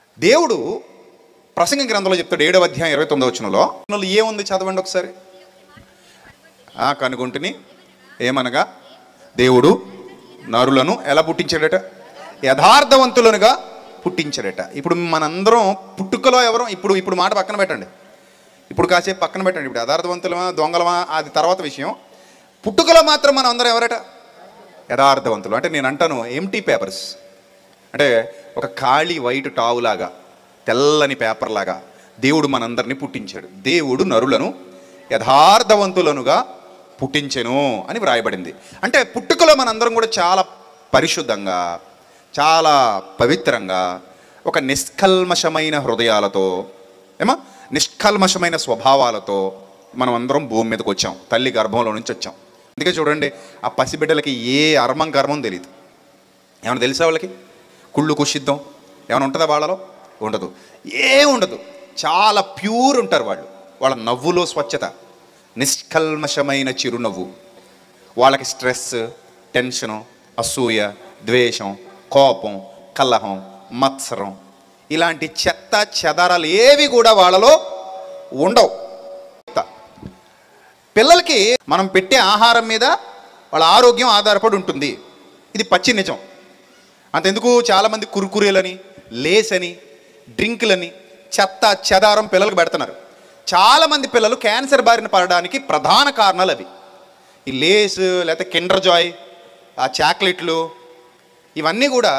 దేవుడు ప్రసంగ గ్రంథంలో చెప్తాడు 7వ అధ్యాయం 29వ వచనంలో ఏముంది చదవండి ఒకసారి. కనుగొంటిని ఏమనగా దేవుడు నరులను ఎలా పుట్టించాడట? యథార్థవంతులనుగా పుట్టించాడట. ఇప్పుడు మనందరం పుట్టుకలో ఎవరు? ఇప్పుడు మాట పక్కన పెట్టండి, ఇప్పుడు కాసేపు పక్కన పెట్టండి. ఇప్పుడు యథార్థవంతులమా దొంగలమా అది తర్వాత విషయం. పుట్టుకలో మాత్రం మనం అందరం ఎవరట? యథార్థవంతులు. అంటే నేను అంటాను ఎంటీ పేపర్స్, అంటే ఒక ఖాళీ వైట్ టావులాగా, తెల్లని పేపర్ లాగా దేవుడు మనందరినీ పుట్టించాడు. దేవుడు నరులను యథార్థవంతులనుగా పుట్టించెను అని వ్రాయబడింది. అంటే పుట్టుకలో మనందరం కూడా చాలా పరిశుద్ధంగా, చాలా పవిత్రంగా, ఒక నిష్కల్మషమైన హృదయాలతో, నిష్కల్మషమైన స్వభావాలతో మనం అందరం భూమి మీదకి వచ్చాం, తల్లి గర్భంలో నుంచి వచ్చాం. అందుకే చూడండి, ఆ పసిబిడ్డలకి ఏ గర్భం తెలియదు. ఏమైనా తెలుసా వాళ్ళకి? కుళ్ళు కుషిద్ధం ఏమైనా ఉంటుందా వాళ్ళలో? ఉండదు, ఉండదు. చాలా ప్యూర్ ఉంటారు వాళ్ళు. వాళ్ళ నవ్వులో స్వచ్ఛత, నిష్కల్మషమైన చిరునవ్వు. వాళ్ళకి స్ట్రెస్, టెన్షను, అసూయ, ద్వేషం, కోపం, కలహం, మత్సరం ఇలాంటి చెత్త చెదారాలు ఏవి కూడా వాళ్ళలో ఉండవు. పిల్లలకి మనం పెట్టే ఆహారం మీద వాళ్ళ ఆరోగ్యం ఆధారపడి ఉంటుంది. ఇది పచ్చి నిజం. అంతెందుకు చాలామంది కుర్కురేలని, లేస్ అని, డ్రింకులని చెత్త చెదారం పిల్లలకు పెడుతున్నారు. చాలామంది పిల్లలు క్యాన్సర్ బారిన పడడానికి ప్రధాన కారణాలు అవి. ఈ లేస్, లేకపోతే కిండర్ జాయ్, ఆ చాక్లెట్లు, ఇవన్నీ కూడా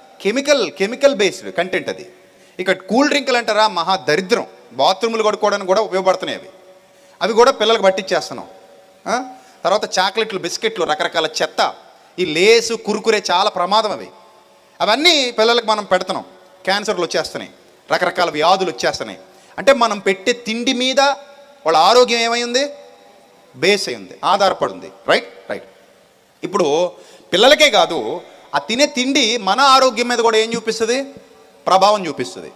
కెమికల్ బేస్డ్ కంటెంట్. అది ఇక కూల్ డ్రింకులు అంటారా, మహా దరిద్రం. బాత్రూములు కడుక్కోవడానికి కూడా ఉపయోగపడుతున్నాయి అవి కూడా పిల్లలకు పట్టించేస్తున్నాం. తర్వాత చాక్లెట్లు, బిస్కెట్లు, రకరకాల చెత్త, ఈ లేసు, కురుకురే చాలా ప్రమాదం అవన్నీ పిల్లలకు మనం పెడుతున్నాం. క్యాన్సర్లు వచ్చేస్తున్నాయి, రకరకాల వ్యాధులు వచ్చేస్తున్నాయి. అంటే మనం పెట్టే తిండి మీద వాళ్ళ ఆరోగ్యం ఏమైంది? బేస్ అయి ఉంది, ఆధారపడి ఉంది. రైట్. ఇప్పుడు పిల్లలకే కాదు, ఆ తినే తిండి మన ఆరోగ్యం మీద కూడా ఏం చూపిస్తుంది? ప్రభావం చూపిస్తుంది.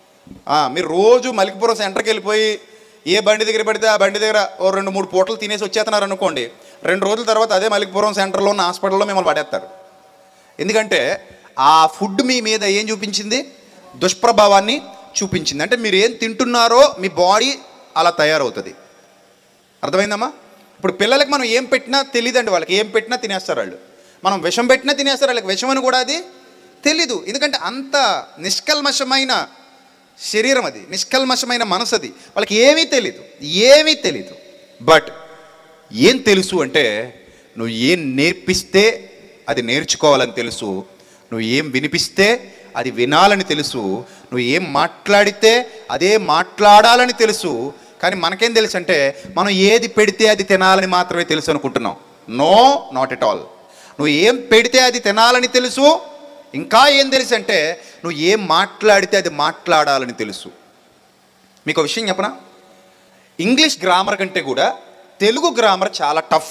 మీరు రోజు మలికిపురం సెంటర్కి వెళ్ళిపోయి ఏ బండి దగ్గర పడితే ఆ బండి దగ్గర 2-3 పూటలు తినేసి వచ్చేస్తున్నారు అనుకోండి, 2 రోజుల తర్వాత అదే మలికిపురం సెంటర్లో ఉన్న హాస్పిటల్లో మిమ్మల్ని పడేస్తారు. ఎందుకంటే ఆ ఫుడ్ మీ మీద ఏం చూపించింది? దుష్ప్రభావాన్ని చూపించింది. అంటే మీరు ఏం తింటున్నారో మీ బాడీ అలా తయారవుతుంది. అర్థమైందమ్మా? ఇప్పుడు పిల్లలకి మనం ఏం పెట్టినా తెలియదండి. వాళ్ళకి ఏం పెట్టినా తినేస్తారు వాళ్ళు. మనం విషం పెట్టినా తినేస్తారు. వాళ్ళకి విషం అని కూడా అది తెలీదు. ఎందుకంటే అంత నిష్కల్మషమైన శరీరం అది, నిష్కల్మషమైన మనసు అది. వాళ్ళకి ఏమీ తెలీదు. బట్ ఏం తెలుసు అంటే, నువ్వు ఏం నేర్పిస్తే అది నేర్చుకోవాలని తెలుసు, నువ్వు ఏం వినిపిస్తే అది వినాలని తెలుసు, నువ్వు ఏం మాట్లాడితే అదే మాట్లాడాలని తెలుసు. కానీ మనకేం తెలుసు అంటే, మనం ఏది పెడితే అది తినాలని మాత్రమే తెలుసు అనుకుంటున్నాం. No, not at all. నువ్వు ఏం పెడితే అది తినాలని తెలుసు. ఇంకా ఏం తెలుసు అంటే, నువ్వు ఏం మాట్లాడితే అది మాట్లాడాలని తెలుసు. మీకు విషయం చెప్పనా? ఇంగ్లీష్ గ్రామర్ కంటే కూడా తెలుగు గ్రామర్ చాలా టఫ్.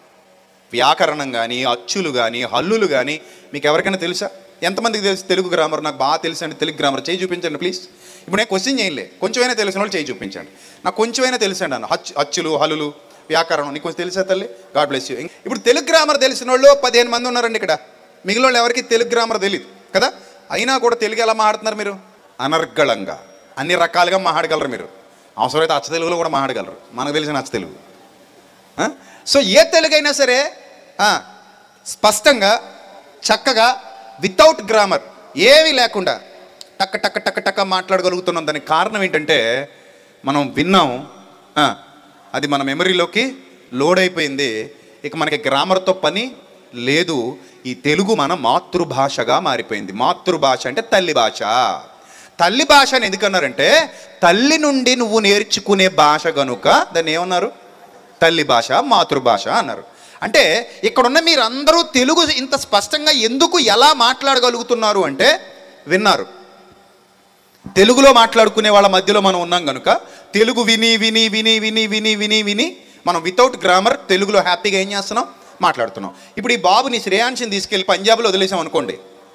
వ్యాకరణం కానీ, అచ్చులు కానీ, హల్లులు కానీ మీకు ఎవరికైనా తెలుసా? ఎంతమందికి తెలుసు తెలుగు గ్రామర్? నాకు బాగా తెలుసు అండి తెలుగు గ్రామర్. చేయి చూపించండి ప్లీజ్. ఇప్పుడు నేను క్వశ్చన్ చేయలే, కొంచెమైనా తెలిసిన వాళ్ళు చేయి చూపించండి. నాకు కొంచెమైనా తెలుసండి అన్న అచ్చులు, హల్లులు, వ్యాకరణం నీకు కొంచెం తెలుసా తల్లి? God bless you. ఇప్పుడు తెలుగు గ్రామర్ తెలిసిన వాళ్ళు 15 మంది ఉన్నారండి ఇక్కడ. మిగిలిన వాళ్ళు ఎవరికి తెలుగు గ్రామర్ తెలియదు కదా. అయినా కూడా తెలుగు ఎలా మాట్లాడుతున్నారు మీరు? అనర్గళంగా, అన్ని రకాలుగా మాట్లాడగలరు మీరు. అవసరమైతే అచ్చ తెలుగులో కూడా మాట్లాడగలరు, మనకు తెలిసిన అచ్చ తెలుగు. సో ఏ తెలుగు అయినా సరే స్పష్టంగా, చక్కగా, వితౌట్ గ్రామర్ ఏమీ లేకుండా టక్క టక్క టక్క టక్క మాట్లాడగలుగుతున్నాం. దానికి కారణం ఏంటంటే, మనం విన్నాం, అది మన మెమరీలోకి లోడ్ అయిపోయింది. ఇక మనకి గ్రామర్తో పని లేదు. ఈ తెలుగు మన మాతృభాషగా మారిపోయింది. మాతృభాష అంటే తల్లి భాష. తల్లి భాష అని ఎందుకన్నారంటే, తల్లి నుండి నువ్వు నేర్చుకునే భాష కనుక దాన్ని ఏమన్నారు? తల్లి భాష, మాతృభాష అన్నారు. అంటే ఇక్కడున్న మీరందరూ తెలుగు ఇంత స్పష్టంగా ఎందుకు, ఎలా మాట్లాడగలుగుతున్నారు అంటే విన్నారు. తెలుగులో మాట్లాడుకునే వాళ్ళ మధ్యలో మనం ఉన్నాం కనుక తెలుగు విని విని విని విని విని విని విని మనం వితౌట్ గ్రామర్ తెలుగులో హ్యాపీగా ఏం చేస్తున్నాం? మాట్లాడుతున్నాం. ఇప్పుడు ఈ బాబుని శ్రేయాంశని తీసుకెళ్ళి పంజాబ్లో వదిలేసాం అనుకోండి,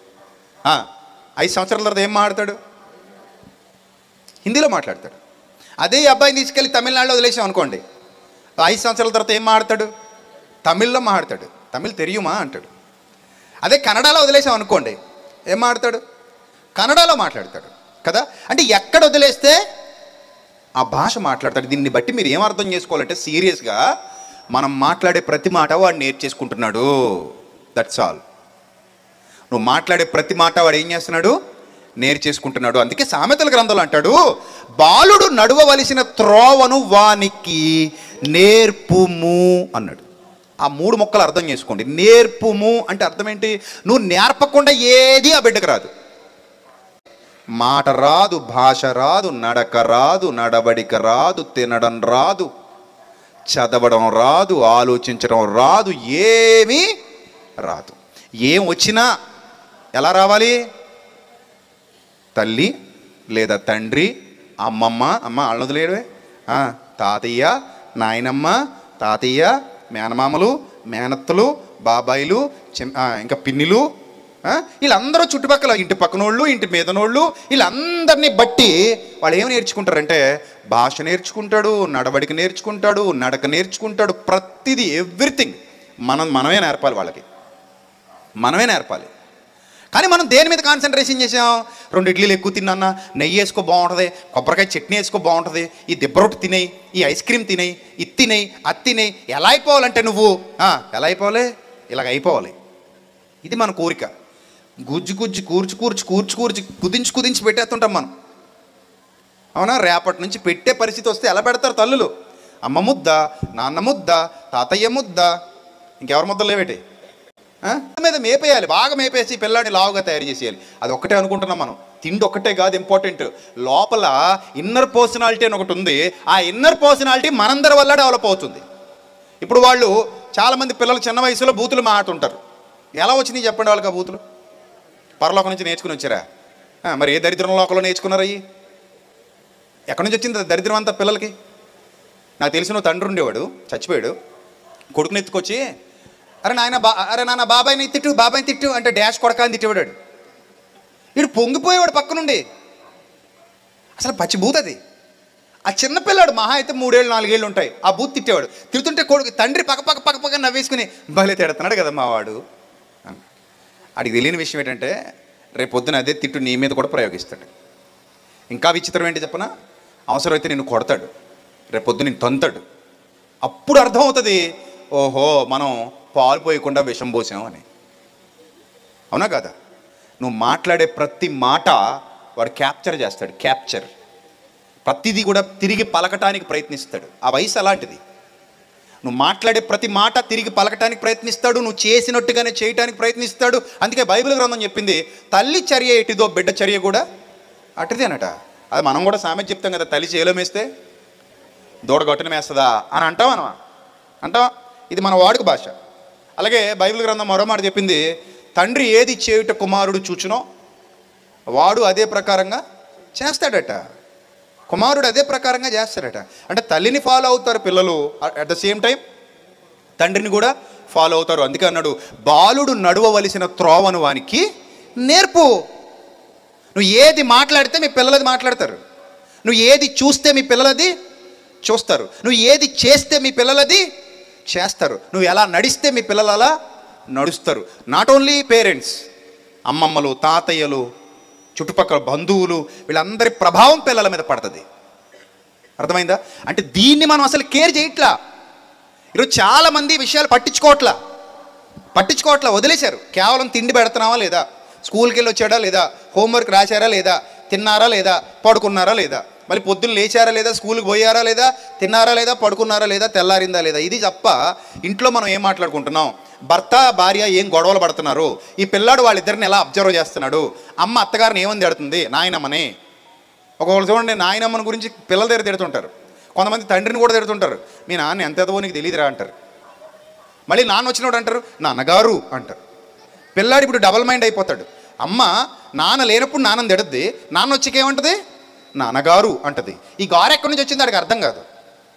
5 సంవత్సరాల తర్వాత ఏం మాట్లాడతాడు? హిందీలో మాట్లాడతాడు. అదే అబ్బాయిని తీసుకెళ్ళి తమిళనాడులో వదిలేసాం అనుకోండి, 5 సంవత్సరాల తర్వాత ఏం మాట్లాడతాడు? తమిళ్లో మాట్లాడతాడు. తమిళ్ తెలియమా అంటాడు. అదే కన్నడలో వదిలేసాం అనుకోండి, ఏం మాట్లాడతాడు? కన్నడలో మాట్లాడతాడు కదా. అంటే ఎక్కడ వదిలేస్తే ఆ భాష మాట్లాడతాడు. దీన్ని బట్టి మీరు ఏం అర్థం చేసుకోవాలంటే, సీరియస్గా మనం మాట్లాడే ప్రతి మాట వాడు నేర్చేసుకుంటున్నాడు. That's all. నువ్వు మాట్లాడే ప్రతి మాట వాడు ఏం చేస్తున్నాడు? నేర్చేసుకుంటున్నాడు. అందుకే సామెతల గ్రంథంలో అంటాడు, బాలుడు నడవవలసిన త్రోవను వానికి నేర్పుము అన్నాడు. ఆ 3 ముక్కలు అర్థం చేసుకోండి. నేర్పుము అంటే అర్థం ఏంటి? నువ్వు నేర్పకుండా ఏది ఆ బిడ్డకు రాదు. మాట రాదు, భాష రాదు, నడక రాదు, నడవడిక రాదు, తినడం రాదు, చదవడం రాదు, ఆలోచించడం రాదు, ఏమీ రాదు. ఏం వచ్చినా ఎలా రావాలి? తల్లి లేదా తండ్రి, అమ్మమ్మ, అమ్మ అన్నదులేవే, తాతయ్య, నాయనమ్మ, తాతయ్య, మేనమామలు, మేనత్తలు, బాబాయిలు, ఇంకా పిన్నిలు, వీళ్ళందరూ చుట్టుపక్కల ఇంటి పక్కనోళ్ళు, ఇంటి మీదనోళ్ళు, వీళ్ళందరినీ బట్టి వాళ్ళు ఏమి నేర్చుకుంటారంటే భాష నేర్చుకుంటాడు, నడవడిక నేర్చుకుంటాడు, నడక నేర్చుకుంటాడు, ప్రతిదీ, ఎవ్రీథింగ్ మనమే నేర్పాలి వాళ్ళకి, మనమే నేర్పాలి. కానీ మనం దేని మీద కాన్సన్ట్రేషన్ చేసాం? 2 ఇడ్లీలు ఎక్కువ తిన్నా, నెయ్యి వేసుకో బాగుంటుంది, కొబ్బరికాయ చట్నీ వేసుకో బాగుంటుంది, ఈ దిబ్బరొట్టు తినేయి, ఈ ఐస్ క్రీమ్ తినేయి, ఇది తినేయి, అది తినేయి. ఎలా అయిపోవాలంటే నువ్వు ఎలా అయిపోవాలి? ఇలాగ అయిపోవాలి. ఇది మన కోరిక. గుజ్జు గుజ్జు కూర్చి కుదించి పెట్టేస్తుంటాం మనం. అవునా? రేపటి నుంచి పెట్టే పరిస్థితి వస్తే ఎలా పెడతారు తల్లులు? అమ్మ ముద్ద, నాన్న ముద్ద, తాతయ్య ముద్ద, ఇంకెవరి ముద్దలు లేవేటి మీద మేపేయాలి. బాగా మేపేసి పిల్లాడిని లావుగా తయారు చేసేయాలి. అది ఒక్కటే అనుకుంటున్నాం మనం. తిండి ఒక్కటే కాదు ఇంపార్టెంట్, లోపల ఇన్నర్ పర్సనాలిటీ అని ఒకటి ఉంది. ఆ ఇన్నర్ పర్సనాలిటీ మనందరి వల్ల డెవలప్ అవుతుంది. ఇప్పుడు వాళ్ళు చాలామంది పిల్లలు చిన్న వయసులో బూతులు మాట్లాడుతుంటారు. ఎలా వచ్చినాయి చెప్పండి వాళ్ళకి ఆ బూతులు? పరలోకం నుంచి నేర్చుకుని వచ్చారా? మరి ఏ దరిద్రం లోకంలో నేర్చుకున్నారు? అయ్యి ఎక్కడి నుంచి వచ్చింది దరిద్రం అంతా పిల్లలకి? నాకు తెలిసిన తండ్రి ఉండేవాడు, చచ్చిపోయాడు. కొడుకుని ఎత్తుకొచ్చి, అరే నాన్న బాబాయ్ని తిట్టు అంటే డాష్ కొడక అని తిట్టేవాడు. వీడు పొంగిపోయేవాడు పక్కనుండి. అసలు పచ్చి బూత్ అది. ఆ చిన్నపిల్లాడు మహా అయితే 3 ఏళ్ళు 4 ఏళ్ళు ఉంటాయి. ఆ బూత్ తిట్టేవాడు. తిడుతుంటే కొడుకు తండ్రి పక్క నవ్వేసుకుని భలే తిడుతున్నాడు కదా మా వాడు. అడిగి తెలియని విషయం ఏంటంటే రేపు పొద్దున అదే తిట్టు నీ మీద కూడా ప్రయోగిస్తాడు. ఇంకా విచిత్రం ఏంటి చెప్పనా? అవసరమైతే నిన్ను కొడతాడు, రేపు పొద్దున నిన్ను తంతాడు. అప్పుడు అర్థమవుతుంది, ఓహో మనం పాలు పోయకుండా విషం పోసామని. అవునా కదా? నువ్వు మాట్లాడే ప్రతి మాట వాడు క్యాప్చర్ చేస్తాడు. ప్రతిదీ కూడా తిరిగి పలకటానికి ప్రయత్నిస్తాడు. ఆ వయసు అలాంటిది. నువ్వు మాట్లాడే ప్రతి మాట తిరిగి పలకటానికి ప్రయత్నిస్తాడు, నువ్వు చేసినట్టుగానే చేయటానికి ప్రయత్నిస్తాడు. అందుకే బైబిల్ గ్రంథం చెప్పింది, తల్లి చర్య ఎటిదో బిడ్డ చర్య కూడా అటుదేనట. అది మనం కూడా సామెత చెప్తాం కదా, తల్లి చేలో మేస్తే దూడ గట్టున మేస్తుందా అని అంటావా? ఇది మన వాడుక భాష. అలాగే బైబిల్ గ్రంథం మరో మాట చెప్పింది, తండ్రి ఏది చేయుట కుమారుడు చూచునో వాడు అదే ప్రకారంగా చేస్తాడట. కుమారుడు అదే ప్రకారంగా చేస్తాడట. అంటే తల్లిని ఫాలో అవుతారు పిల్లలు, అట్ ద సేమ్ టైం తండ్రిని కూడా ఫాలో అవుతారు. అందుకే అన్నాడు, బాలుడు నడవవలసిన త్రోవను వానికి నేర్పు. నువ్వు ఏది మాట్లాడితే మీ పిల్లలది మాట్లాడతారు, నువ్వు ఏది చూస్తే మీ పిల్లలది చూస్తారు, నువ్వు ఏది చేస్తే మీ పిల్లలది చేస్తారు, నువ్వు ఎలా నడిస్తే మీ పిల్లలు అలా నడుస్తారు. నాట్ ఓన్లీ పేరెంట్స్, అమ్మమ్మలు, తాతయ్యలు, చుట్టుపక్కల బంధువులు, వీళ్ళందరి ప్రభావం పిల్లల మీద పడుతుంది. అర్థమైందా? అంటే దీన్ని మనం అసలు కేర్ చేయట్లా. ఈరోజు చాలామంది విషయాలు పట్టించుకోవట్లా, వదిలేశారు. కేవలం తిండి పెడుతున్నావా లేదా, స్కూల్కి వెళ్ళి వచ్చాడా లేదా, హోంవర్క్ రాశారా లేదా, తిన్నారా లేదా, పడుకున్నారా లేదా, మళ్ళీ పొద్దున్న లేచారా లేదా, స్కూల్కి పోయారా లేదా, తిన్నారా లేదా, పడుకున్నారా లేదా, తెల్లారిందా లేదా, ఇది తప్ప ఇంట్లో మనం ఏం మాట్లాడుకుంటున్నాం? భర్త భార్య ఏం గొడవలు పడుతున్నారు, ఈ పిల్లాడు వాళ్ళిద్దరిని ఎలా అబ్జర్వ్ చేస్తున్నాడు, అమ్మ అత్తగారిని ఏమని తిడుతుంది, నాయనమ్మని. ఒకవేళ చూడండి, నాయనమ్మని గురించి పిల్లల దగ్గర తిడుతుంటారు, కొంతమంది తండ్రిని కూడా తిడుతుంటారు. మీ నాన్న ఎంత ఎదవో నీకు తెలియదురా అంటారు. మళ్ళీ నాన్న వచ్చినప్పుడు అంటారు నాన్నగారు అంటారు. పిల్లాడు ఇప్పుడు డబల్ మైండ్ అయిపోతాడు. అమ్మ నాన్న లేనప్పుడు నాన్నని తిడుద్ది, నాన్న వచ్చేకేమంటుంది, నాన్నగారు అంటది. ఈ గారు ఎక్కడి నుంచి వచ్చింది వాడికి అర్థం కాదు.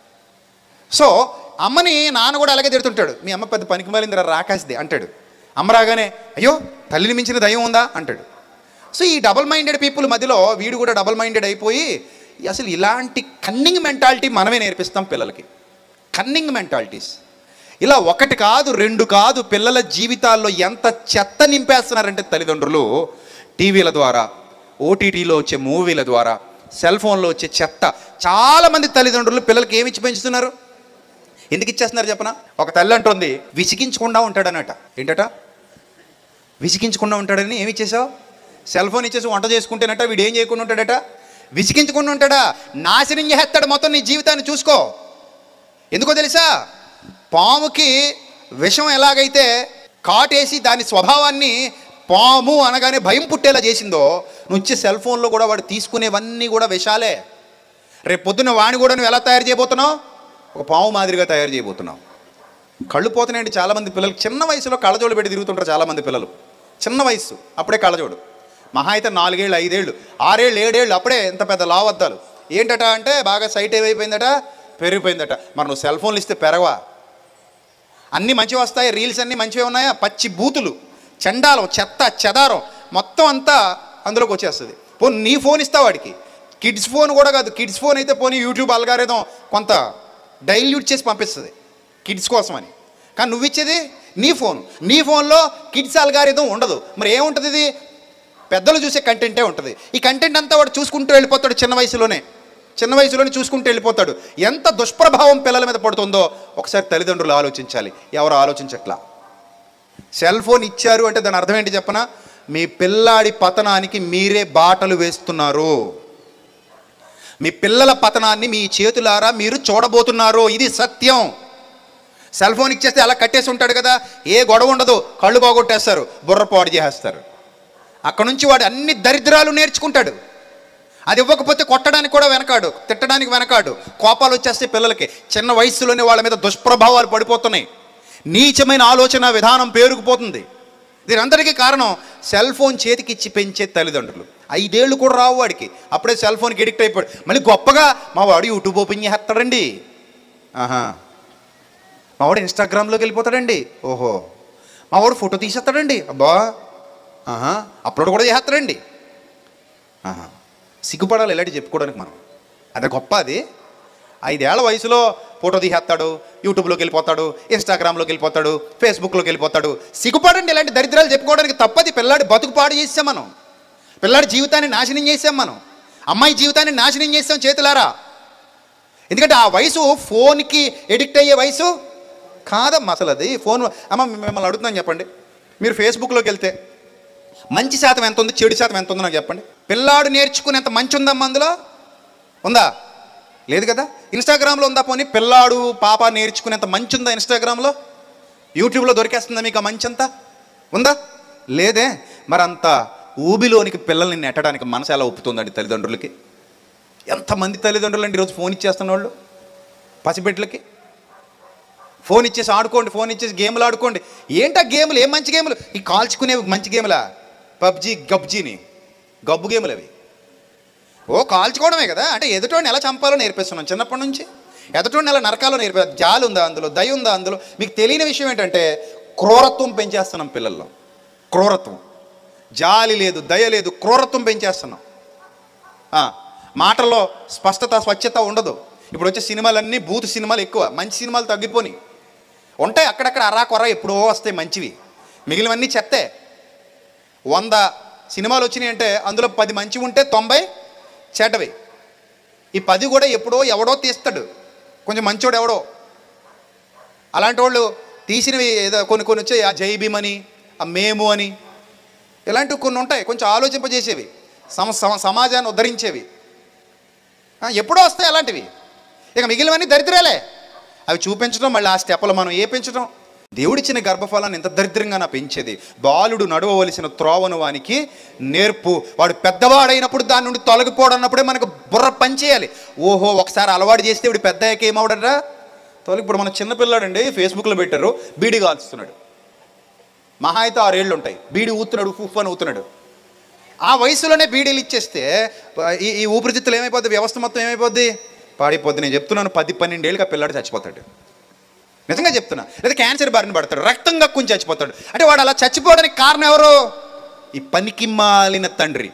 సో అమ్మని నాన్న కూడా అలాగే తిడుతుంటాడు, మీ అమ్మ పెద్ద పనికి మాలిందిరా రాకాసిది అంటాడు. అమ్మ రాగానే అయ్యో తల్లిని మించిన దయ్యం ఉందా అంటాడు. సో ఈ డబల్ మైండెడ్ పీపుల్ మధ్యలో వీడు కూడా డబల్ మైండెడ్ అయిపోయి అసలు ఇలాంటి కన్నింగ్ మెంటాలిటీ మనమే నేర్పిస్తాం పిల్లలకి. కన్నింగ్ మెంటాలిటీస్ ఇలా ఒకటి కాదు రెండు కాదు, పిల్లల జీవితాల్లో ఎంత చెత్త నింపేస్తున్నారంటే తల్లిదండ్రులు టీవీల ద్వారా, ఓటీటీలో వచ్చే మూవీల ద్వారా, సెల్ ఫోన్లో వచ్చే చెత్త. చాలామంది తల్లిదండ్రులు పిల్లలకి ఏమి ఇచ్చి పెంచుతున్నారు? ఎందుకు ఇచ్చేస్తున్నారు చెప్పనా? ఒక తల్లి అంటుంది విసిగించకుండా ఉంటాడనట. ఏంటట? విసిగించకుండా ఉంటాడని ఏమి ఇచ్చేసావు? సెల్ ఫోన్ ఇచ్చేసి వంట చేసుకుంటేనట వీడు ఏం చేయకుండా ఉంటాడట? విసిగించకుండా ఉంటాడా? నాశనం చేస్తాడు మొత్తం నీ జీవితాన్ని. చూసుకో. ఎందుకో తెలుసా? పాముకి విషం ఎలాగైతే కాటేసి దాని స్వభావాన్ని పాము అనగానే భయం పుట్టేలా చేసిందో, నువ్వు ఇచ్చే సెల్ ఫోన్లో కూడా వాడు తీసుకునేవన్నీ కూడా విషాలే. రేపు పొద్దున్న వాడిని కూడా నువ్వు ఎలా తయారు చేయబోతున్నావు? ఒక పాము మాదిరిగా తయారు చేయబోతున్నావు. కళ్ళు పోతున్నాయండి చాలామంది పిల్లలు. చిన్న వయసులో కళ్ళజోడు పెట్టి తిరుగుతుంటారు చాలామంది పిల్లలు. చిన్న వయసు అప్పుడే కళ్ళజోడు. మహా అయితే 4 ఏళ్ళు 5 ఏళ్ళు 6 ఏళ్ళు 7 ఏళ్ళు అప్పుడే ఎంత పెద్ద లావద్దాలు. ఏంటట అంటే బాగా సైట్ ఏమైపోయిందట, పెరిగిపోయిందట. మరి నువ్వు సెల్ ఫోన్లు ఇస్తే పెరగవా? అన్నీ మంచివి వస్తాయి, రీల్స్ అన్నీ మంచివే ఉన్నాయా? పచ్చి బూతులు, చండాలం, చెత్త చెదారం మొత్తం అంతా అందులోకి వచ్చేస్తుంది. పోనీ నీ ఫోన్ ఇస్తావు వాడికి. కిడ్స్ ఫోన్ కూడా కాదు. కిడ్స్ ఫోన్ అయితే పోనీ యూట్యూబ్ అల్గారిథం కొంత డైల్యూట్ చేసి పంపిస్తుంది కిడ్స్ కోసం అని. కానీ నువ్వు ఇచ్చేది నీ ఫోన్. నీ ఫోన్లో కిడ్స్ అల్గారిథం ఉండదు. మరి ఏముంటుంది? ఇది పెద్దలు చూసే కంటెంటే ఉంటుంది. ఈ కంటెంట్ అంతా వాడు చూసుకుంటూ వెళ్ళిపోతాడు. చిన్న వయసులోనే చూసుకుంటూ వెళ్ళిపోతాడు. ఎంత దుష్ప్రభావం పిల్లల మీద పడుతుందో ఒకసారి తల్లిదండ్రులు ఆలోచించాలి. ఎవరు ఆలోచించట్లా. సెల్ ఫోన్ ఇచ్చారు అంటే దాని అర్థం ఏంటి చెప్పనా? మీ పిల్లాడి పతనానికి మీరే బాటలు వేస్తున్నారు. మీ పిల్లల పతనాన్ని మీ చేతులారా మీరు చూడబోతున్నారు. ఇది సత్యం. సెల్ ఫోన్ ఇచ్చేస్తే అలా కట్టేసి ఉంటాడు కదా, ఏ గొడవ ఉండదు. కళ్ళు బాగొట్టేస్తారు, బుర్ర పాడు చేసేస్తారు. అక్కడ నుంచి వాడు అన్ని దరిద్రాలు నేర్చుకుంటాడు. అది ఇవ్వకపోతే కొట్టడానికి కూడా వెనకాడు, తిట్టడానికి వెనకాడు. కోపాలు వచ్చేస్తే పిల్లలకి చిన్న వయసులోనే వాళ్ళ మీద దుష్ప్రభావాలు పడిపోతున్నాయి. నీచమైన ఆలోచన విధానం పేరుకుపోతుంది. దీనందరికీ కారణం సెల్ ఫోన్ చేతికి ఇచ్చి పెంచే తల్లిదండ్రులు. 5 ఏళ్ళు కూడా రావు వాడికి, అప్పుడే సెల్ ఫోన్కి ఎడిక్ట్ అయిపోయాడు. మళ్ళీ గొప్పగా మా వాడు యూట్యూబ్ ఓపెన్ చేస్తాడండి, మా వాడు ఇన్స్టాగ్రామ్లోకి వెళ్ళిపోతాడండి, ఓహో మా వాడు ఫోటో తీసేస్తాడండి, అబ్బా అప్లోడ్ కూడా చేస్తాడండి. సిగ్గుపడాలి ఇలాంటి చెప్పుకోవడానికి మనం. అదే గొప్ప. అది 5 ఏళ్ల వయసులో ఫోటో తీసేస్తాడు, యూట్యూబ్లోకి వెళ్ళిపోతాడు, ఇన్స్టాగ్రామ్లోకి వెళ్ళిపోతాడు, ఫేస్బుక్లోకి వెళ్ళిపోతాడు. సిగ్గుపడండి ఇలాంటి దరిద్రాలు చెప్పుకోవడానికి. తప్పది. పిల్లాడి బతుకు పాడు చేసాం మనం. పిల్లాడి జీవితాన్ని నాశనం చేసాం మనం. అమ్మాయి జీవితాన్ని నాశనం చేసాం చేతులారా. ఎందుకంటే ఆ వయసు ఫోన్కి ఎడిక్ట్ అయ్యే వయసు కాదమ్మా అసలు. అది ఫోన్. అమ్మ మిమ్మల్ని అడుగుతున్నాను చెప్పండి, మీరు ఫేస్బుక్లోకి వెళ్తే మంచి శాతం ఎంత ఉంది, చెడు శాతం ఎంత ఉందో నాకు చెప్పండి. పిల్లాడు నేర్చుకునేంత మంచి ఉందమ్మా అందులో? ఉందా? లేదు కదా. ఇన్స్టాగ్రామ్లో ఉందా? పోనీ పిల్లాడు పాప నేర్చుకునేంత మంచి ఉందా ఇన్స్టాగ్రామ్లో? యూట్యూబ్లో దొరికేస్తుందా మీకు ఆ మంచి అంతా? ఉందా? లేదే. మరి అంత ఊబిలోనికి పిల్లల్ని నెట్టడానికి మనసు ఎలా ఒప్పుతుందండి తల్లిదండ్రులకి? ఎంతమంది తల్లిదండ్రులు అండి ఈరోజు ఫోన్ ఇచ్చేస్తున్న వాళ్ళు పసిబిడ్డలకి. ఫోన్ ఇచ్చేసి ఆడుకోండి, ఫోన్ ఇచ్చేసి గేమ్లు ఆడుకోండి. ఏంటా గేములు? ఏం మంచి గేములు? ఈ కాల్చుకునేవి మంచి గేములా? పబ్జీ గబ్జీని గబ్బు గేములు అవి. కాల్చుకోవడమే కదా. అంటే ఎదుటోడిని ఎలా చంపాలో నేర్పిస్తున్నాం చిన్నప్పటి నుంచి. ఎదుటోడిని ఎలా నరకాలో నేర్పిస్తాం. జాలి ఉందా అందులో? దయ ఉందా అందులో? మీకు తెలియని విషయం ఏంటంటే క్రూరత్వం పెంచేస్తున్నాం పిల్లల్లో. క్రూరత్వం. జాలి లేదు, దయ లేదు, క్రూరత్వం పెంచేస్తున్నాం. మాటల్లో స్పష్టత స్వచ్ఛత ఉండదు. ఇప్పుడు వచ్చే సినిమాలన్నీ బూత్ సినిమాలు ఎక్కువ, మంచి సినిమాలు తగ్గిపోయి ఉంటాయి. అక్కడక్కడ అరా కొర ఎప్పుడో వస్తాయి మంచివి, మిగిలినవన్నీ చెత్తే. 100 సినిమాలు వచ్చినాయి అంటే అందులో 10 మంచివి ఉంటే 90 చెడ్డవి. ఈ 10 కూడా ఎప్పుడో ఎవడో తీస్తాడు, కొంచెం మంచోడు ఎవడో. అలాంటి వాళ్ళు తీసినవి ఏదో కొన్ని వచ్చాయి. ఆ జై భీమ్ అని, ఆ మేము అని, ఇలాంటివి కొన్ని ఉంటాయి కొంచెం ఆలోచింపజేసేవి, సమాజాన్ని ఉద్ధరించేవి. ఎప్పుడో వస్తాయి అలాంటివి. ఇక మిగిలినవన్నీ దరిద్రాలే. అవి చూపించడం, మళ్ళీ ఆ స్టెప్పులు మనం పెంచడం. దేవుడిచ్చిన గర్భఫలాన్ని ఎంత దరిద్రంగా నా పెంచేది. బాలుడు నడవవలసిన త్రోవను వానికి నేర్పు, వాడు పెద్దవాడైనప్పుడు దాని నుండి తొలగిపోవడం అన్నప్పుడే మనకు బుర్ర పనిచేయాలి. ఓహో ఒకసారి అలవాటు చేస్తే ఇప్పుడు పెద్ద అయ్యాక ఏమవడరా తొలగి. ఇప్పుడు మన చిన్నపిల్లాడండి ఫేస్బుక్లో పెట్టారు, బీడీ కాల్చుతున్నాడు. మహా అయితే 6 ఏళ్ళు ఉంటాయి, బీడీ ఊతున్నాడు, ఫుఫ్ అని ఊతున్నాడు. ఆ వయసులోనే బీడీలు ఇచ్చేస్తే ఈ ఊపిరితిత్తులు ఏమైపోద్ది, వ్యవస్థ మొత్తం ఏమైపోద్ది, పాడిపోద్ది. నేను చెప్తున్నాను 10-12 ఏళ్ళకి ఆ పిల్లాడు చచ్చిపోతాడు. నిజంగా చెప్తున్నా. లేదా క్యాన్సర్ బారిన పడతాడు, రక్తం కక్కుని చచ్చిపోతాడు. అంటే వాడు అలా చచ్చిపోవడానికి కారణం ఎవరు? ఈ పనికి మాలిన తండ్రి,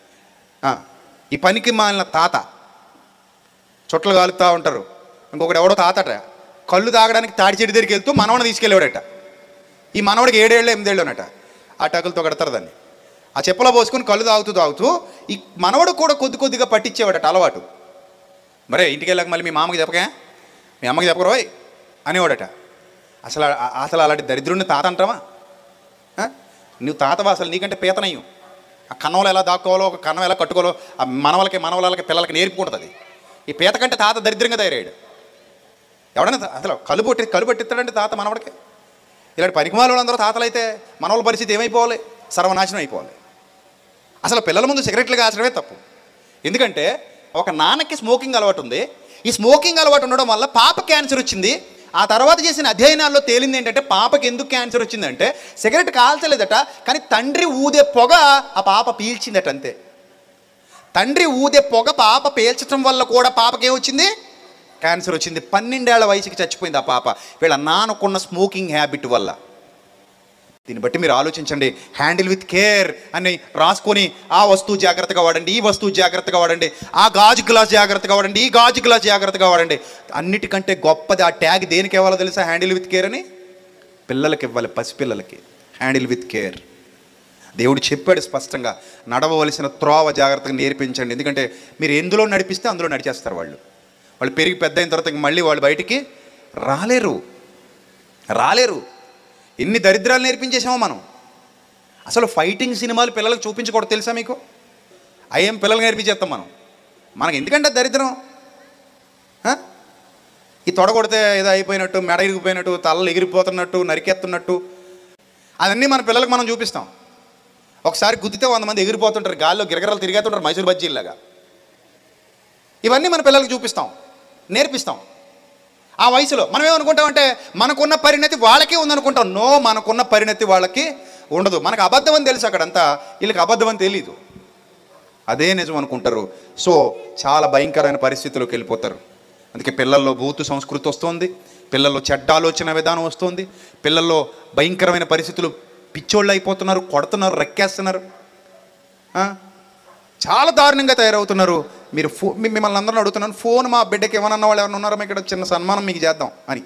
ఈ పనికి మాలిన తాత. చుట్టలు కాలుతూ ఉంటారు. ఇంకొకటి ఎవడో తాతట కళ్ళు తాగడానికి తాడి చెట్టు దగ్గరికి వెళ్తూ మనవడిని తీసుకెళ్ళేవాడట. ఈ మనవడికి 7 ఏళ్ళు 8 ఏళ్ళు అన్నట. ఆ టకులతో కడతారు దాన్ని. ఆ చెప్పలో పోసుకొని కళ్ళు తాగుతూ తాగుతూ ఈ మనవడు కూడా కొద్ది కొద్దిగా పట్టించేవాడట అలవాటు. మరే ఇంటికి వెళ్ళాక మళ్ళీ మీ మామకి చెప్పకే, మీ అమ్మకి చెప్పకరోయ్ అనేవాడట. అసలు అసలు అలాంటి దరిద్రుడిని తాత అంటావా? నువ్వు తాతవా? అసలు నీకంటే పీతనయ్యం. ఆ కన్నంలో ఎలా దాక్కోవాలో, ఒక కన్నం ఎలా కట్టుకోవాలో ఆ మనవలకి పిల్లలకి నేర్పుకుంటుంది. ఈ పీత కంటే తాత దరిద్రంగా తయారయ్యాడు. ఎవడైనా అసలు కళ్ళు పట్టిస్తాడంటే తాత మనవడికి. ఇలాంటి పనికిమాల వాళ్ళందరూ తాతలు అయితే మనవల పరిస్థితి ఏమైపోవాలి? సర్వనాశనం అయిపోవాలి. అసలు పిల్లల ముందు సిగరెట్లు కాల్చడమే తప్పు. ఎందుకంటే ఒక నాన్నకి స్మోకింగ్ అలవాటు ఉంది. ఈ స్మోకింగ్ అలవాటు ఉండడం వల్ల పాప క్యాన్సర్ వచ్చింది. ఆ తర్వాత చేసిన అధ్యయనాల్లో తేలింది ఏంటంటే పాపకి ఎందుకు క్యాన్సర్ వచ్చిందంటే సిగరెట్ కాల్చలేదట, కానీ తండ్రి ఊదే పొగ ఆ పాప పీల్చిందట. అంతే. తండ్రి ఊదే పొగ పాప పీల్చడం వల్ల కూడా పాపకేమొచ్చింది? క్యాన్సర్ వచ్చింది. 12 ఏళ్ల వయసుకి చచ్చిపోయింది ఆ పాప, వీళ్ళ నాన్నకున్న స్మోకింగ్ హ్యాబిట్ వల్ల. దీన్ని బట్టి మీరు ఆలోచించండి. హ్యాండిల్ విత్ కేర్ అని రాసుకొని ఆ వస్తువు జాగ్రత్తగా వాడండి, ఈ వస్తువు జాగ్రత్తగా వాడండి, ఆ గాజు గ్లాస్ జాగ్రత్తగా వాడండి, ఈ గాజు గ్లాస్ జాగ్రత్తగా వాడండి. అన్నిటికంటే గొప్పది ఆ ట్యాగ్ దేనికి ఇవ్వాలో తెలుసా? హ్యాండిల్ విత్ కేర్ అని పిల్లలకి ఇవ్వాలి, పసిపిల్లలకి. Handle with care. దేవుడు చెప్పాడు స్పష్టంగా, నడవవలసిన త్రోవ జాగ్రత్తగా నేర్పించండి. ఎందుకంటే మీరు ఎందులో నడిపిస్తే అందులో నడిచేస్తారు వాళ్ళు. వాళ్ళు పెరిగి పెద్ద అయిన తర్వాత మళ్ళీ వాళ్ళు బయటికి రాలేరు. ఎన్ని దరిద్రాలు నేర్పించేసామో మనం. అసలు ఫైటింగ్ సినిమాలు పిల్లలకు చూపించకూడదు తెలుసా మీకు? అయ్యేం పిల్లలు నేర్పించేస్తాం మనం. మనకి ఎందుకంటే దరిద్రం. ఈ తొడగొడితే ఏదో అయిపోయినట్టు, మెడ ఇరిగిపోయినట్టు, తలలు ఎగిరిపోతున్నట్టు, నరికెత్తున్నట్టు అవన్నీ మన పిల్లలకు మనం చూపిస్తాం. ఒకసారి గుద్దితే 100 మంది ఎగిరిపోతుంటారు, గాల్లో గిరగిరలు తిరిగేస్తుంటారు మైసూర్ బజ్జీలాగా. ఇవన్నీ మన పిల్లలకు చూపిస్తాం, నేర్పిస్తాం. ఆ వయసులో మనం ఏమనుకుంటామంటే మనకున్న పరిణతి వాళ్ళకే ఉందనుకుంటాం. నో, మనకున్న పరిణతి వాళ్ళకి ఉండదు. మనకు అబద్ధం అని తెలుసు అక్కడంతా, వీళ్ళకి అబద్ధం అని తెలీదు. అదే నిజం అనుకుంటారు. సో చాలా భయంకరమైన పరిస్థితుల్లోకి వెళ్ళిపోతారు. అందుకే పిల్లల్లో బూతు సంస్కృతి వస్తుంది, పిల్లల్లో చెడ్డ ఆలోచన విధానం వస్తుంది, పిల్లల్లో భయంకరమైన పరిస్థితులు, పిచ్చోళ్ళు అయిపోతున్నారు, కొడుతున్నారు, రెక్కేస్తున్నారు, చాలా దారుణంగా తయారవుతున్నారు. మీరు మిమ్మల్ని అందరిని అడుగుతున్నాను, ఫోన్ మా బిడ్డకి ఏమన్నా వాళ్ళు ఎవరైనా ఉన్నారో ఇక్కడ చిన్న సన్మానం మీకు చేద్దాం అని.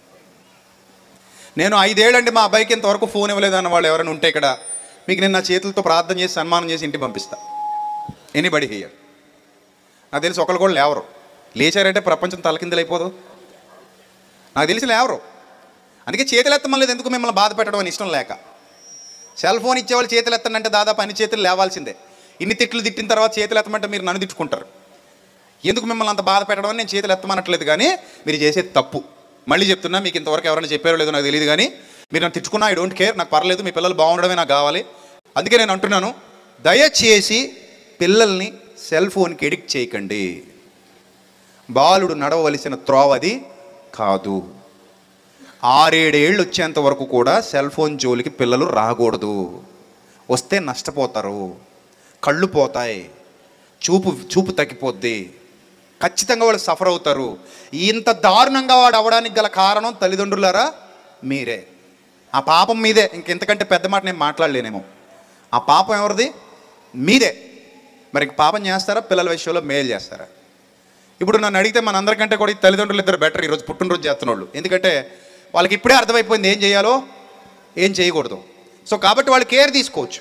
నేను 5 ఏళ్ళండి మా అబ్బాయికి ఇంతవరకు ఫోన్ ఇవ్వలేదన్న వాళ్ళు ఎవరైనా ఉంటే ఇక్కడ మీకు నేను నా చేతులతో ప్రార్థన చేసి సన్మానం చేసి ఇంటికి పంపిస్తా. Anybody here. నాకు తెలిసి ఒకళ్ళు కూడా లేవరు. లేచారంటే ప్రపంచం తలకిందులైపోదు. నాకు తెలిసి లేవరు. అందుకే చేతులు ఎత్తమలేదు, ఎందుకు మిమ్మల్ని బాధ పెట్టడం అని ఇష్టం లేక. సెల్ ఫోన్ ఇచ్చేవాళ్ళు చేతులు ఎత్తంటే దాదాపు అన్ని చేతులు లేవాల్సిందే. ఇన్ని తిట్లు తిట్టిన తర్వాత చేతులు ఎత్తమంటే మీరు నన్ను తిట్టుకుంటారు. ఎందుకు మిమ్మల్ని అంత బాధ పెట్టడం అని నేను చేతులు ఎత్తమనట్లేదు, కానీ మీరు చేసేది తప్పు. మళ్ళీ చెప్తున్నా, మీకు ఇంతవరకు ఎవరైనా చెప్పారో లేదో నాకు తెలియదు, కానీ మీరు నన్ను తిట్టుకున్నా ఐ డోంట్ కేర్, నాకు పర్లేదు, మీ పిల్లలు బాగుండడమే నాకు కావాలి. అందుకే నేను అంటున్నాను, దయచేసి పిల్లల్ని సెల్ ఫోన్కి ఎడిక్ట్ చేయకండి. బాలుడు నడవవలసిన త్రోవది కాదు. 6-7 ఏళ్ళు వచ్చేంత వరకు కూడా సెల్ ఫోన్ జోలికి పిల్లలు రాకూడదు. వస్తే నష్టపోతారు, కళ్ళు పోతాయి, చూపు తగ్గిపోద్ది, ఖచ్చితంగా వాళ్ళు సఫర్ అవుతారు. ఇంత దారుణంగా వాడు అవ్వడానికి గల కారణం తల్లిదండ్రులారా మీరే. ఆ పాపం మీదే. ఇంకెంతకంటే పెద్ద మాట నేను మాట్లాడలేనేమో. ఆ పాపం ఎవరిది? మీదే. మరి పాపం చేస్తారా? పిల్లల విషయంలో మేలు చేస్తారా? ఇప్పుడు నన్ను అడిగితే మనందరికంటే కూడా ఈ తల్లిదండ్రులు ఇద్దరు బెటర్ ఈరోజు పుట్టినరోజు చేస్తున్నోళ్ళు. ఎందుకంటే వాళ్ళకి ఇప్పుడే అర్థమైపోయింది ఏం చేయాలో ఏం చేయకూడదు. సో కాబట్టి వాళ్ళు కేర్ తీసుకోవచ్చు.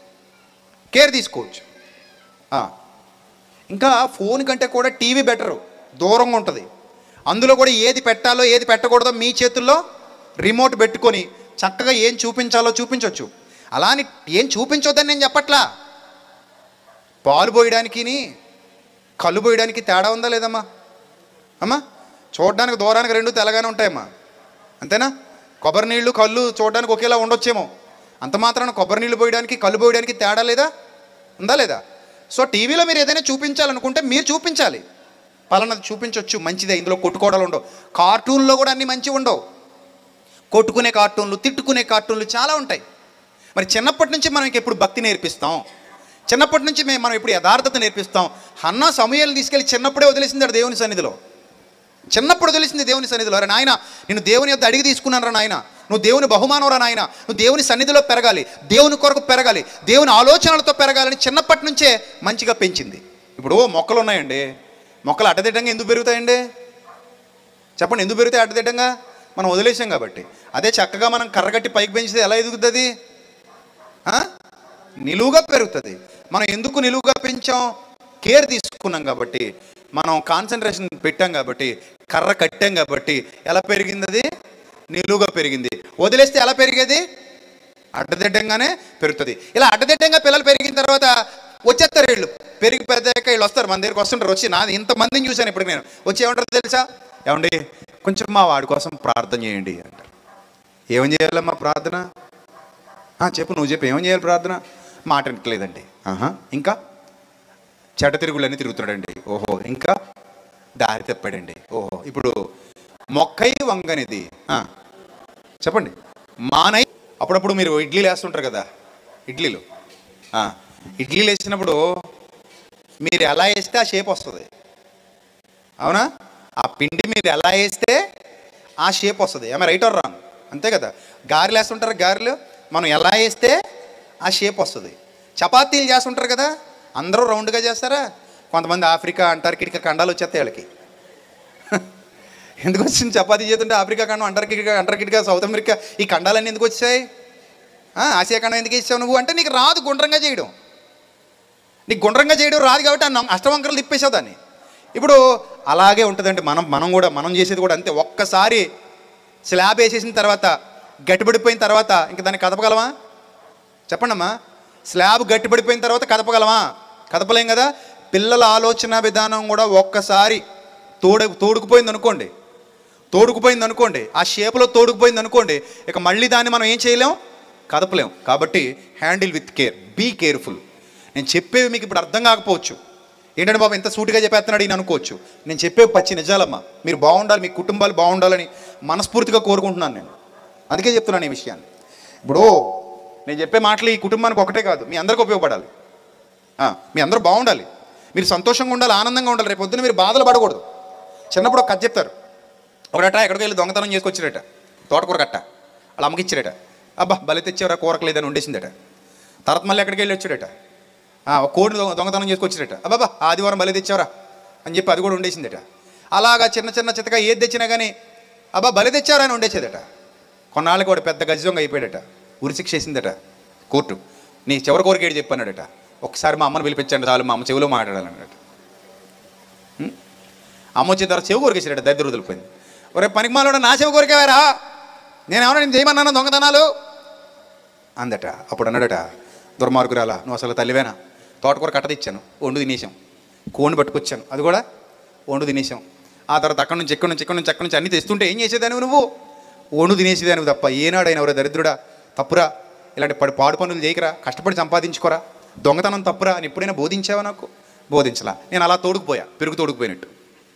ఇంకా ఫోన్ కంటే కూడా టీవీ బెటరు, దూరంగా ఉంటుంది. అందులో కూడా ఏది పెట్టాలో ఏది పెట్టకూడదో మీ చేతుల్లో రిమోట్ పెట్టుకొని చక్కగా ఏం చూపించాలో చూపించవచ్చు. అలా అని ఏం చూపించొద్దని నేను చెప్పట్లా. పాలు పోయడానికి కళ్ళు పోయడానికి తేడా ఉందా లేదమ్మా? అమ్మా, చూడడానికి దూరానికి 2 తెల్లగానే ఉంటాయమ్మా, అంతేనా? కొబ్బరి నీళ్ళు కళ్ళు చూడడానికి ఒకేలా ఉండొచ్చేమో, అంత మాత్రాన కొబ్బరి నీళ్ళు పోయడానికి కళ్ళు పోయడానికి తేడా ఉందా లేదా? సో టీవీలో మీరు ఏదైనా చూపించాలనుకుంటే మీరు చూపించాలి. పలానది చూపించవచ్చు, మంచిదే, ఇందులో కొట్టుకోవడాలు ఉండవు. కార్టూన్లో కూడా అన్నీ మంచివి ఉండవు. కొట్టుకునే కార్టూన్లు, తిట్టుకునే కార్టూన్లు చాలా ఉంటాయి. మరి చిన్నప్పటి నుంచి మనం ఎప్పుడు భక్తి నేర్పిస్తాం? చిన్నప్పటి నుంచి మనం ఎప్పుడు యథార్థత నేర్పిస్తాం? హన్నా సమూయేలు తీసుకెళ్ళి చిన్నప్పుడే వదిలేసింది దేవుని సన్నిధిలో. చిన్నప్పుడు వదిలేసింది దేవుని సన్నిధిలో. అరే నాయన, నేను దేవుని యొద్ద అడిగి తీసుకున్నాను రా నాయన, నువ్వు దేవుని బహుమానం రా నాయన, నువ్వు దేవుని సన్నిధిలో పెరగాలి, దేవుని కొరకు పెరగాలి, దేవుని ఆలోచనలతో పెరగాలని చిన్నప్పటి నుంచే మంచిగా పెంచింది. ఇప్పుడు మొక్కలు ఉన్నాయండి, మొక్కలు అడ్డదిడ్డంగా ఎందుకు పెరుగుతాయండి? చెప్పండి, ఎందుకు పెరుగుతాయి అడ్డదిడ్డంగా? మనం వదిలేసాం కాబట్టి. అదే చక్కగా మనం కర్రగట్టి పైకి పెంచితే ఎలా ఎదుగుతుంది? నిలువుగా పెరుగుతుంది. మనం ఎందుకు నిలువుగా పెంచాం? కేర్ తీసుకున్నాం కాబట్టి, మనం కాన్సన్ట్రేషన్ పెట్టాం కాబట్టి, కర్ర కట్టాం కాబట్టి ఎలా పెరిగింది? అది నిలువుగా పెరిగింది. వదిలేస్తే ఎలా పెరిగేది? అడ్డదిడ్డంగానే పెరుగుతుంది. ఇలా అడ్డదిడ్డంగా పిల్లలు పెరిగిన తర్వాత వచ్చేస్తారు వీళ్ళు, పెరిగి పెద్దాక వీళ్ళు వస్తారు మన దగ్గరికి వస్తుంటారు. వచ్చి నాది ఇంతమందిని చూశాను ఇప్పుడు నేను. వచ్చి ఏమంటారు తెలుసా? ఏమండి కొంచెం మా వాడి కోసం ప్రార్థన చేయండి అంటారు. ఏమని చేయాలమ్మా ప్రార్థన? చెప్పు, నువ్వు చెప్పు, ఏమని చేయాలి ప్రార్థన? మాట వినట్లేదండి. ఇంకా చెడ్డ తిరుగులన్నీ తిరుగుతున్నాడండి. ఓహో, ఇంకా దారి తప్పాడండి. ఓహో, ఇప్పుడు మొక్కై వంగనిది చెప్పండి, మానై. అప్పుడప్పుడు మీరు ఇడ్లీలు వేస్తుంటారు కదా, ఇడ్లీలు వేసినప్పుడు మీరు ఎలా వేస్తే ఆ షేప్ వస్తుంది, అవునా? ఆ పిండి మీరు ఎలా వేస్తే ఆ షేప్ వస్తుంది. ఏమైనా రైట్ ఆర్ రాంగ్? అంతే కదా. గారెలు వేస్తుంటారు, గారెలు మనం ఎలా వేస్తే ఆ షేప్ వస్తుంది. చపాతీలు చేస్తుంటారు కదా, అందరూ రౌండ్గా చేస్తారా? కొంతమంది ఆఫ్రికా అంటార్కిటికా ఖండాలు వచ్చేస్తాయి వాళ్ళకి. ఎందుకు వచ్చింది చపాతీ చేస్తుంటే ఆఫ్రికా ఖండం, అంటార్కిటికా, సౌత్ అమెరికా, ఈ ఖండాలన్నీ ఎందుకు వచ్చాయి? ఆసియా ఖండం ఎందుకు ఇచ్చావు నువ్వు అంటే నీకు రాదు గుండ్రంగా చేయడం. నీకు గుండ్రంగా చేయడం రాదు కాబట్టి అష్టవంకరలు తిప్పేసావు దాన్ని. ఇప్పుడు అలాగే ఉంటుందండి. మనం చేసేది కూడా అంతే. ఒక్కసారి స్లాబ్ వేసేసిన తర్వాత, గట్టిపడిపోయిన తర్వాత ఇంక దాన్ని కదపగలమా? చెప్పండి అమ్మా. స్లాబ్ గట్టిపడిపోయిన తర్వాత కదపగలమా? కదపలేం కదా. పిల్లల ఆలోచన విధానం కూడా ఒక్కసారి తోడుకుపోయింది అనుకోండి, ఆ షేప్లో తోడుకుపోయింది అనుకోండి, ఇక మళ్ళీ దాన్ని మనం ఏం చేయలేం, కదపలేం. కాబట్టి handle with care, be careful. నేను చెప్పేవి మీకు ఇప్పుడు అర్థం కాకపోవచ్చు. ఏంటంటే బాబు ఎంత సూటిగా చెప్పేస్తున్నాడు ఈయన అనుకోవచ్చు. నేను చెప్పేవి పచ్చి నిజాలమ్మా. మీరు బాగుండాలి, మీ కుటుంబాలు బాగుండాలని మనస్ఫూర్తిగా కోరుకుంటున్నాను నేను. అందుకే చెప్తున్నాను ఈ విషయాన్ని. ఇప్పుడు నేను చెప్పే మాటలు ఈ కుటుంబానికి ఒకటే కాదు, మీ అందరికీ ఉపయోగపడాలి. మీ అందరూ బాగుండాలి, మీరు సంతోషంగా ఉండాలి, ఆనందంగా ఉండాలి. రేపు పొద్దున్న మీరు బాధలు పడకూడదు. చిన్నప్పుడు ఒక కథ చెప్తారు. ఒకడట ఎక్కడికి వెళ్ళి దొంగతనం చేసుకొచ్చారట, తోటకూర కట్ట. వాళ్ళ అమ్మకి ఇచ్చారట. అబ్బా బలి తెచ్చారా, కూరకు లేదని ఉండేసిందట. తర్వాత మళ్ళీ ఎక్కడికి వెళ్ళి వచ్చాడట, ఒక కోడి దొంగతనం చేసుకొచ్చారట. అబ్బాబా ఆదివారం బలి తెచ్చావరా అని చెప్పి అది కూడా ఉండేసిందట. అలాగా చిన్న చితక ఏది తెచ్చినా కానీ అబ్బా బలి తెచ్చారా అని ఉండేసేదట. కొన్నాళ్ళకి వాడు పెద్ద గజ దొంగ అయిపోయాడట. ఉరిశిక్ష వేసిందట కోర్టు. నీ చివరి కోరికేడు చెప్పన్నాడట. ఒకసారి మా అమ్మను పిలిపించండి చాలు, మా అమ్మ చెవిలో మాట్లాడాలన్నట. అమ్మ వచ్చిన తర్వాత చెవి కోరికేసాడట. దరిద్ర వదిలిపోయింది. ఒరే పనికి మాలోడ, నా చెవి కోరికేవారా, నేను చేయమన్నాను దొంగతనాలు అందట. అప్పుడు అన్నాడట, దుర్మార్గురాలా, నువ్వు అసలు తల్లివేనా? తోటకూర కట్ట తెచ్చాను, వండు తినేసాం. కోడిని పట్టుకొచ్చాను, అది కూడా వండు తినేసాం. ఆ తర్వాత అక్కడి నుంచి అన్నీ తెస్తుంటే ఏం చేసేదానివి నువ్వు? వండు తినేసేదానివి తప్ప ఏనాడైనా ఎవరో దరిద్రుడా, తప్పురా, ఇలాంటి పాడు పనులు చేయకరా, కష్టపడి సంపాదించుకోరా, దొంగతనం తప్పురా అని ఎప్పుడైనా బోధించావా? నాకు బోధించలా. నేను అలా తోడుకుపోయా, పెరుగు తోడుకుపోయినట్టు.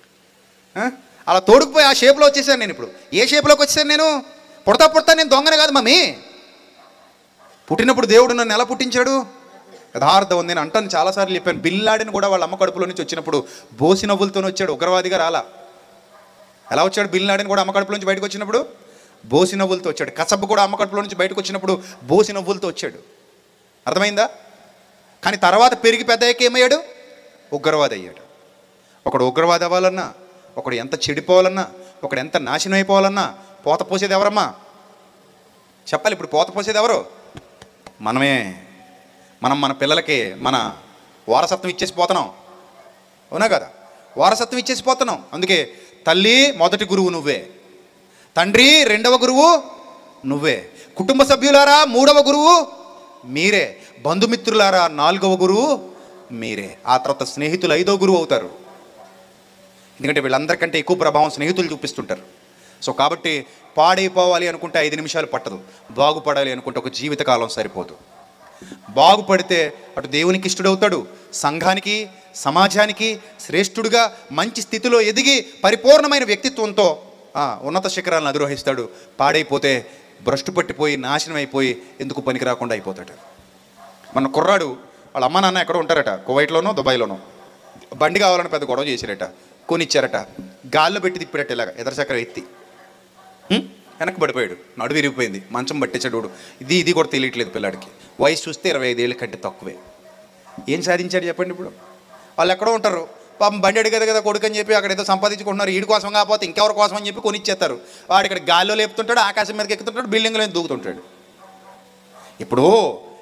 అలా తోడుకుపోయి ఆ షేప్లో వచ్చేసాను నేను. ఇప్పుడు ఏ షేప్లోకి వచ్చేసాను నేను? పుడతా నేను దొంగనే కాదు మమ్మీ. పుట్టినప్పుడు దేవుడు నన్ను ఎలా పుట్టించాడు? యథార్థం ఉంది. నేను అంటాను, చాలాసార్లు చెప్పాను. బిన్ లాడెన్ కూడా వాళ్ళ అమ్మ కడుపులో నుంచి వచ్చినప్పుడు బోసి నవ్వులతో వచ్చాడు, ఉగ్రవాదిగా రాలా. ఎలా వచ్చాడు బిన్ లాడెన్ కూడా అమ్మ కడుపులో నుంచి బయటకు వచ్చినప్పుడు? బోసి నవ్వులతో వచ్చాడు. కసబ్ కూడా అమ్మ కడుపులో నుంచి బయటకు వచ్చినప్పుడు బోసి నవ్వులతో వచ్చాడు. అర్థమైందా? కానీ తర్వాత పెరిగి పెద్దయ్యాక ఏమయ్యాడు? ఉగ్రవాది అయ్యాడు. ఒకడు ఉగ్రవాది అవ్వాలన్నా, ఒకడు ఎంత చెడిపోవాలన్నా, ఒకడు ఎంత నాశనం అయిపోవాలన్నా పోత పోసేది ఎవరమ్మా? చెప్పాలి. ఇప్పుడు పోత పోసేది ఎవరు? మనమే. మన పిల్లలకి మన వారసత్వం ఇచ్చేసి పోతున్నాం, అవునా కదా? వారసత్వం ఇచ్చేసి పోతున్నాం. అందుకే తల్లి మొదటి గురువు నువ్వే, తండ్రి రెండవ గురువు నువ్వే, కుటుంబ సభ్యులారా మూడవ గురువు మీరే, బంధుమిత్రులారా నాలుగవ గురువు మీరే, ఆ తర్వాత స్నేహితులు ఐదవ గురువు అవుతారు. ఎందుకంటే వీళ్ళందరికంటే ఎక్కువ ప్రభావం స్నేహితులు చూపిస్తుంటారు. సో కాబట్టి పాడైపోవాలి అనుకుంటే 5 నిమిషాలు పట్టదు, బాగుపడాలి అనుకుంటే ఒక జీవితకాలం సరిపోదు. బాగుపడితే అటు దేవునికి ఇష్టడవుతాడు, సంఘానికి సమాజానికి శ్రేష్ఠుడిగా మంచి స్థితిలో ఎదిగి పరిపూర్ణమైన వ్యక్తిత్వంతో ఉన్నత శిఖరాలను అధిరోహిస్తాడు. పాడైపోతే భ్రష్టు పట్టిపోయి నాశనం అయిపోయి ఎందుకు పనికి రాకుండా అయిపోతాడు. మన కుర్రాడు వాళ్ళ అమ్మ నాన్న ఎక్కడో ఉంటారట, కువైట్లోనో దుబాయ్లోనో. బండి కావాలని పెద్ద గొడవ చేశారట, కొనిచ్చారట. గాల్లో పెట్టి తిప్పాడట, ఇలాగ ఎదర చక్రం ఎత్తి వెనక్కి పడిపోయాడు, నడు విరిగిపోయింది, మంచం పట్టించాడు. ఇది కూడా తెలియట్లేదు పిల్లాడికి. వయసు చూస్తే 25 ఏళ్ళ కంటే తక్కువే. ఏం సాధించాడు చెప్పండి? ఇప్పుడు వాళ్ళు ఎక్కడో ఉంటారు, పాపం బండి అడిగదు కదా కొడుకు అని చెప్పి అక్కడ ఏదో సంపాదించుకుంటున్నారు. వీడి కోసం కాకపోతే ఇంకెవరి కోసం అని చెప్పి కొనిచ్చేస్తారు. వాడు ఇక్కడ గాల్లో లేపుతుంటాడు, ఆకాశం మీదకి ఎక్కుతుంటాడు, బిల్డింగ్లో దూకుతుంటాడు. ఇప్పుడు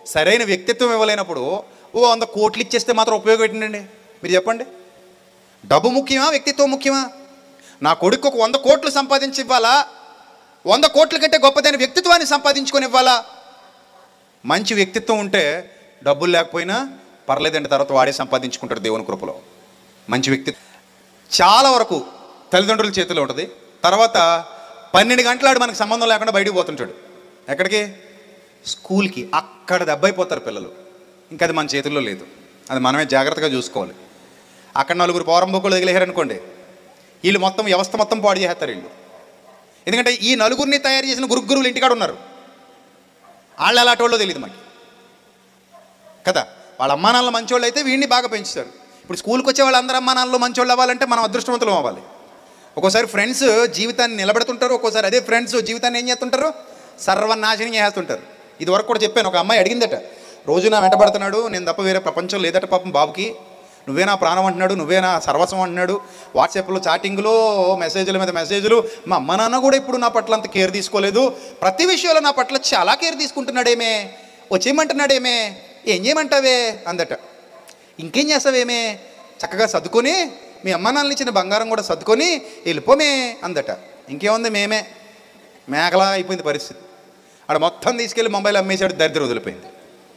సరైన వ్యక్తిత్వం ఇవ్వలేనప్పుడు 100 కోట్లు ఇచ్చేస్తే మాత్రం ఉపయోగం ఏంటండి? మీరు చెప్పండి. డబ్బు ముఖ్యమా, వ్యక్తిత్వం ముఖ్యమా? నా కొడుకు ఒక 100 కోట్లు సంపాదించి ఇవ్వాలా, 100 కోట్ల కంటే గొప్పదైన వ్యక్తిత్వాన్ని సంపాదించుకొని ఇవ్వాలా? మంచి వ్యక్తిత్వం ఉంటే డబ్బులు లేకపోయినా పర్లేదండి, తర్వాత వాడే సంపాదించుకుంటాడు దేవుని కృపలో. మంచి వ్యక్తిత్వం చాలా వరకు తల్లిదండ్రుల చేతిలో ఉంటుంది. తర్వాత 12 గంటలాడు మనకు సంబంధం లేకుండా బయటికి పోతుంటాడు. ఎక్కడికి? స్కూల్కి. అక్కడ దెబ్బైపోతారు పిల్లలు. ఇంకా అది మన చేతుల్లో లేదు, అది మనమే జాగ్రత్తగా చూసుకోవాలి. అక్కడ 4 పోరంబొక్కులు వదిలేశారనుకోండి, వీళ్ళు మొత్తం వ్యవస్థ మొత్తం పాడు చేస్తారు వీళ్ళు. ఎందుకంటే ఈ 4 తయారు చేసిన గురువులు ఇంటికాడ ఉన్నారు. వాళ్ళు అలాంటి వాళ్ళు తెలియదు మనకి కదా. వాళ్ళ అమ్మానాన్నలు మంచోళ్ళు అయితే వీడిని బాగా పెంచుతారు. ఇప్పుడు స్కూల్కి వచ్చే వాళ్ళందరూ అమ్మానాన్నలు మంచోళ్ళు అవ్వాలంటే మనం అదృష్టవంతులం అవ్వాలి. ఒక్కోసారి ఫ్రెండ్స్ జీవితాన్ని నిలబెడుతుంటారు, ఒక్కోసారి అదే ఫ్రెండ్స్ జీవితాన్ని ఏం చేస్తుంటారు, సర్వనాశనం చేస్తుంటారు. ఇది వరకు కూడా చెప్పాను. ఒక అమ్మాయి అడిగిందట, రోజు నా వెంటబడుతున్నాడు, నేను తప్ప వేరే ప్రపంచం లేదట పాపం బాబుకి, నువ్వే నా ప్రాణం అంటున్నాడు, నువ్వే నా సర్వస్వం అంటున్నాడు. వాట్సాప్లో చాటింగ్లో మెసేజ్ల మీద మెసేజ్లు. మా అమ్మ నాన్న కూడా ఇప్పుడు నా పట్ల అంత కేర్ తీసుకోలేదు, ప్రతి విషయంలో నా పట్ల చాలా కేర్ తీసుకుంటున్నాడేమే, వచ్చేయమంటున్నాడేమే, ఏం చేయమంటావే అందట. ఇంకేం చేస్తావేమే, చక్కగా సర్దుకొని మీ అమ్మ నాన్నలు ఇచ్చిన బంగారం కూడా సర్దుకొని వెళ్ళిపోమే అందట. ఇంకేముంది, మేమే మేకలా అయిపోయింది పరిస్థితి. ఆడ మొత్తం తీసుకెళ్ళి మొబైల్ అమ్మేసాడు, దరిద్రం వదిలిపోయింది.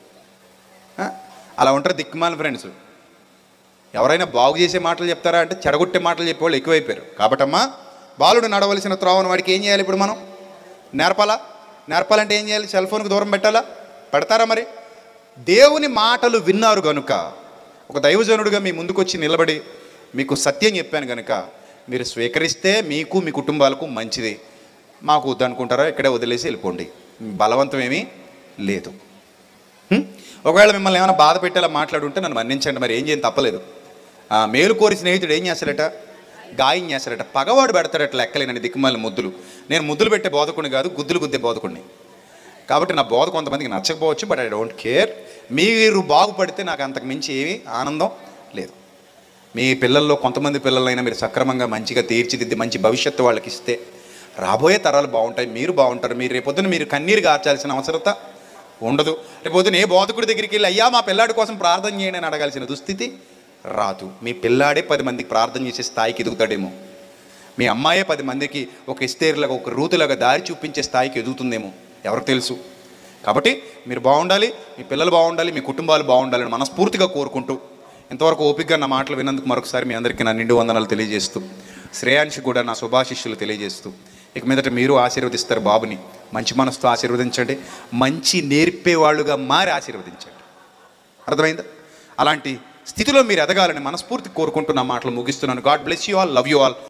అలా ఉంటారు దిక్కుమాల ఫ్రెండ్స్. ఎవరైనా బాగు చేసే మాటలు చెప్తారా అంటే చెడగొట్టే మాటలు చెప్పేవాళ్ళు ఎక్కువైపోయారు. కాబట్టమ్మా, బాలుడు నడవలసిన త్రోవను వాడికి ఏం చేయాలి? ఇప్పుడు మనం నేర్పాలంటే ఏం చేయాలి? సెల్ ఫోన్కి దూరం పెట్టాలా? పెడతారా? మరి దేవుని మాటలు విన్నారు కనుక, ఒక దైవజనుడిగా మీ ముందుకు వచ్చి నిలబడి మీకు సత్యం చెప్పాను కనుక మీరు స్వీకరిస్తే మీకు మీ కుటుంబాలకు మంచిది. మాకు వద్దనుకుంటారా ఇక్కడే వదిలేసి వెళ్ళిపోండి, బలవంతం ఏమీ లేదు. ఒకవేళ మిమ్మల్ని ఏమైనా బాధ పెట్టేలా మాట్లాడుంటే నన్ను మన్నించండి, మరి ఏం చేయని తప్పలేదు. మేలు కోరి స్నేహితుడు ఏం చేస్తాడట? గాయం చేస్తాడట. పగవాడు పెడతాడట లెక్కలేనని దిక్కుమాలిన ముద్దులు. నేను ముద్దులు పెట్టే బోధకుడిని కాదు, గుద్దులు గుద్దే బోధకుడిని. కాబట్టి నా బోధ కొంతమందికి నచ్చకపోవచ్చు, బట్ ఐ డోంట్ కేర్. మీరు బాగుపడితే నాకు అంతకు మించి ఏమీ ఆనందం లేదు. మీ పిల్లల్లో కొంతమంది పిల్లలైనా మీరు సక్రమంగా మంచిగా తీర్చిదిద్ది మంచి భవిష్యత్తు వాళ్ళకి ఇస్తే రాబోయే తరాలు బాగుంటాయి, మీరు బాగుంటారు. మీరు రేపొద్దున మీరు కన్నీరు గార్చాల్సిన అవసరత ఉండదు. రేపొద్దున ఏ బోధకుడి దగ్గరికి వెళ్ళి అయ్యా మా పిల్లాడి కోసం ప్రార్థన చేయండి అని అడగాల్సిన దుస్థితి రాదు. మీ పిల్లాడే 10 మందికి ప్రార్థన చేసే స్థాయికి ఎదుగుతాడేమో. మీ అమ్మాయే 10 మందికి ఒక ఎస్తేరులాగా, ఒక రూతులాగా దారి చూపించే స్థాయికి ఎదుగుతుందేమో, ఎవరికి తెలుసు. కాబట్టి మీరు బాగుండాలి, మీ పిల్లలు బాగుండాలి, మీ కుటుంబాలు బాగుండాలని మనస్ఫూర్తిగా కోరుకుంటూ, ఇంతవరకు ఓపికగా నా మాటలు విన్నందుకు మరొకసారి మీ అందరికీ నా నిండు వందనాలు తెలియజేస్తూ, శ్రేయాన్షి కూడా నా శుభాశిష్యులు తెలియజేస్తూ, ఇక మీదట మీరు ఆశీర్వదిస్తారు బాబుని. మంచి మనసుతో ఆశీర్వదించండి, మంచి నేర్పేవాళ్ళుగా మారి ఆశీర్వదించండి. అర్థమైందా? అలాంటి స్థితిలో మీరు ఎదగాలని మనస్ఫూర్తి కోరుకుంటూ నా మాటలు ముగిస్తున్నాను. God bless you all, love you all.